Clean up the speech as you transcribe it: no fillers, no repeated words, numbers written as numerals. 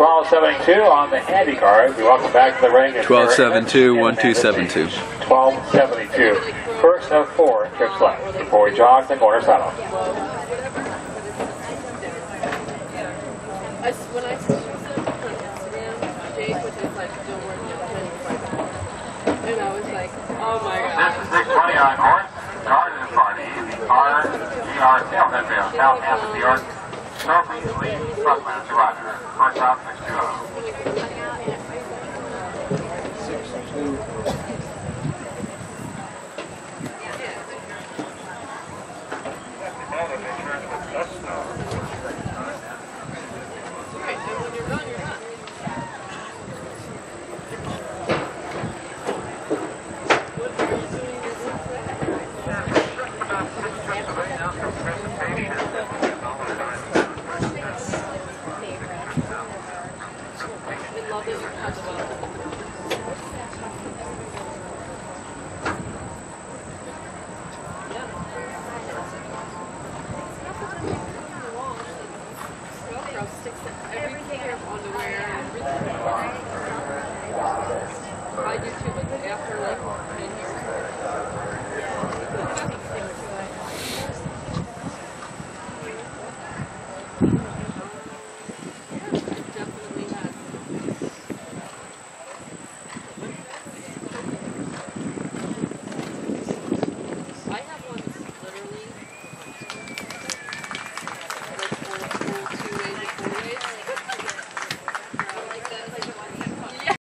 1272 on the handy card. We welcome back to the ring. 1272, 1272. 1272. First of 4 trips left before we jog the corner saddle. When I see something on Instagram, Jake was just like, don't work and I was like, oh my god. This is 620 on course. Guard in front. RGR tailhead rail. Southampton, New York. Northeast lead. Frontlands, Roger. First out, 620. I love it.